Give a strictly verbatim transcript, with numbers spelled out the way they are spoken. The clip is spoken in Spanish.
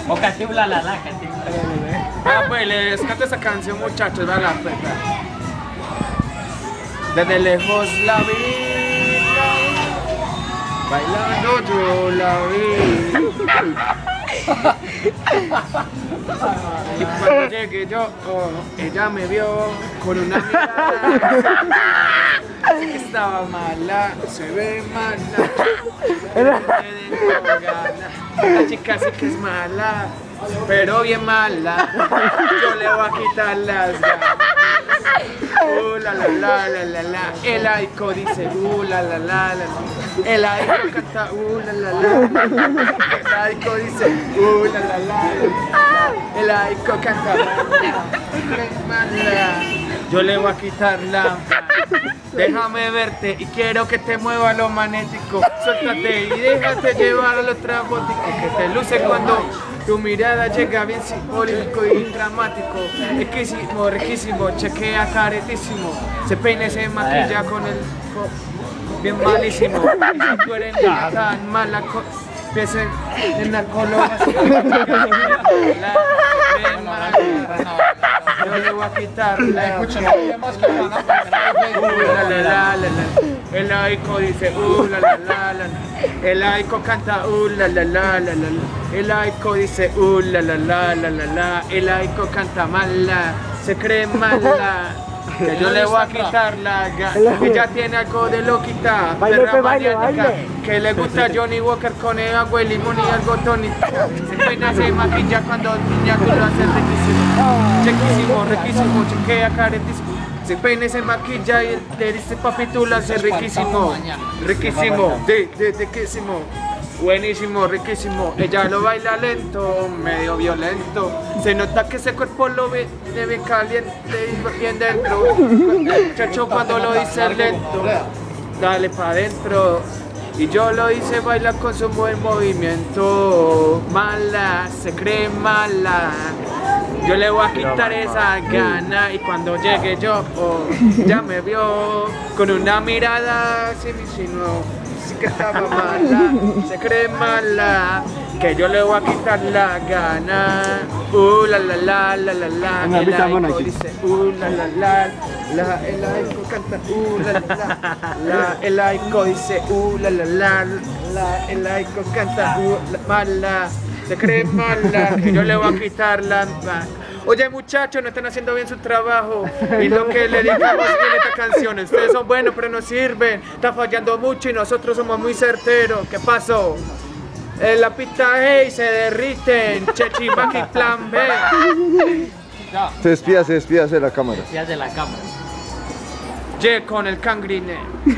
O cante la la la, cante. Ah, pues les canto esa canción, muchachos, va la puerta. Desde lejos la vi, la vi, bailando yo la vi. Y cuando llegué yo, oh, ella me vio con una mirada. Así que estaba mala, se ve mala. La chica sí que es mala, pero bien mala. Yo le voy a quitar las ganas. Uh, la la la la la la. El aico dice uh la la la la. El aico canta uh la la la. El aico dice uh la la la. El aico canta mala. Yo le voy a quitar la. Déjame verte y quiero que te mueva lo magnético. Suéltate y déjate llevar a lo trambótico. Que te luce cuando tu mirada llega bien simbólico y dramático. Riquísimo, riquísimo, chequea caretísimo. Se peina y se maquilla con el... bien malísimo. Y si tú eres tan mala... Empiecen en narcólogas. Yo le voy a quitar la el laico dice uh la la la la. El laico canta uh la la la la la. El laico dice uh la la la la la la. El laico canta mala, se cree mala. Que yo le voy a quitar la gana. Ella tiene algo de loquita, perra maniática, que le gusta Johnny Walker con el agua y limón y algo tónica. Se peina, se maquilla cuando niña tú lo haces riquísimo. Chequísimo, riquísimo, chequea caretísimo. Se peina y se maquilla y le dice papi tú lo haces riquísimo. Riquísimo, de, de, riquísimo. Buenísimo, riquísimo. Ella lo baila lento, medio violento. Se nota que ese cuerpo lo ve, le ve caliente y bien dentro. Muchacho cuando lo dice lento, dale pa' adentro. Y yo lo hice baila con su buen movimiento. Mala, se cree mala. Yo le voy a quitar esa gana y cuando llegue yo, oh, ya me vio con una mirada así me insinuó. Sí que estaba mala, se cree mala, que yo le voy a quitar la gana. Uh, la la la la la la. El laico dice uh, la la la la. El laico canta uh, la la la la. El laico dice uh, la la la la. El laico canta uh, la mala, se cree mala, que yo le voy a quitar la. Oye muchachos, no están haciendo bien su trabajo. Y lo que le digamos en esta canción, ustedes son buenos pero no sirven. Está fallando mucho y nosotros somos muy certeros. ¿Qué pasó? En la pista hey, se derriten. Chechimaki plan B. Se despida, se despida de la cámara. Ya de la cámara. Ye con el cangrine.